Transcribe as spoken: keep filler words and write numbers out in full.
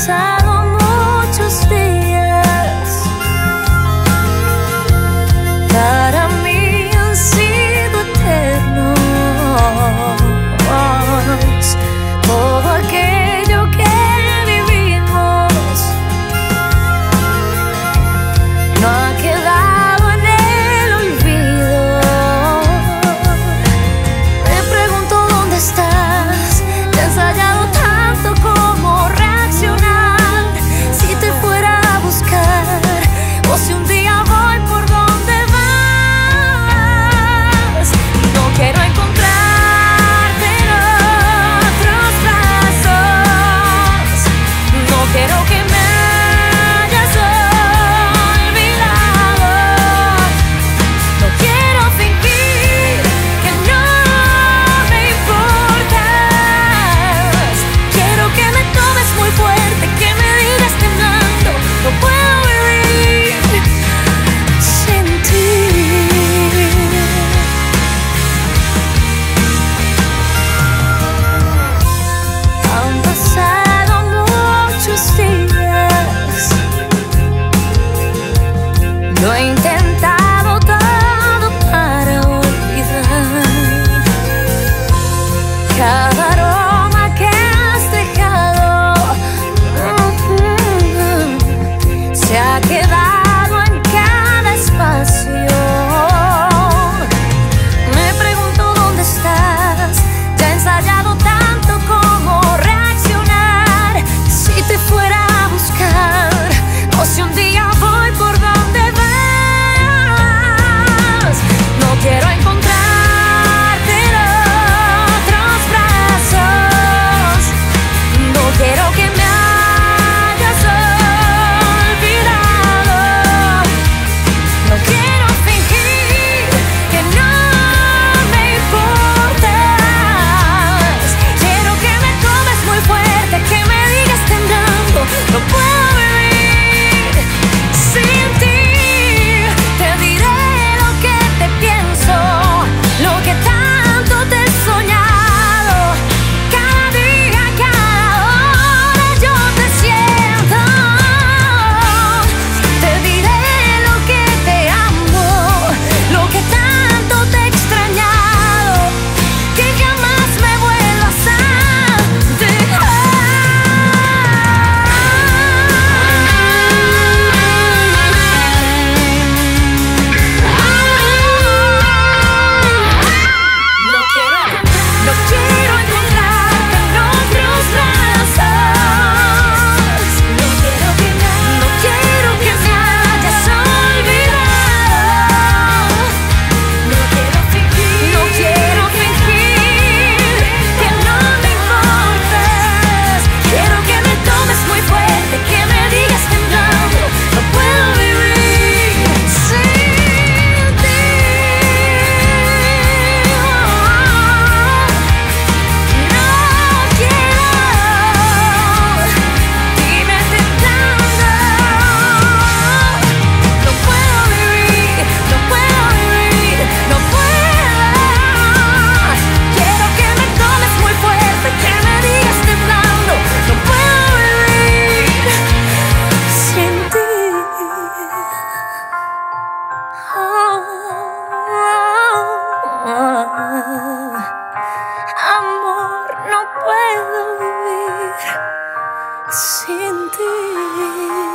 pasado muchos días, para mí han sido eternos. Todo aquello que vivimos no ha quedado en el olvido. Me pregunto dónde estás. Te he ensayado tanto como reaccionar si te fuera a buscar, o si un día voy por donde vas. No quiero encontrarte en otros brazos. No quiero que me hayas olvidado. No quiero fingir que no me importas. Quiero que me tomes muy fuerte, que me digas temblando: no puedo vivir sin ti. Han pasado muchos días, lo he intentado todo para olvidar. Cada aroma que has dejado mm, se ha quedado en cada espacio. Me pregunto dónde estás. Ya he ensayado tanto como reaccionar si te fuera a buscar, o si un día voy por donde vas. No quiero encontrarte en otros brazos. No quiero que me hayas olvidado. No quiero fingir que no me importas. Quiero que me tomes muy fuerte, que me digas temblando: no puedo vivir sin ti. Te diré lo que te pienso, lo que tanto te he soñado. Cada día, cada hora yo te siento. Te diré lo que te amo, lo que tanto te he extrañado, que jamás me vuelvas a No quiero, no quiero encontrarte en otros brazos. No quiero que me, no quiero que me hayas olvidado. No quiero fingir, no quiero fingir que no me importas. Quiero que me tomes muy fuerte, que me digas temblando: no puedo vivir sin ti. No quiero, dime temblando: no puedo vivir, no puedo vivir, no puedo. Quiero que me tomes muy fuerte, que me digas temblando: no puedo vivir sin ti. Amor, no puedo vivir sin ti.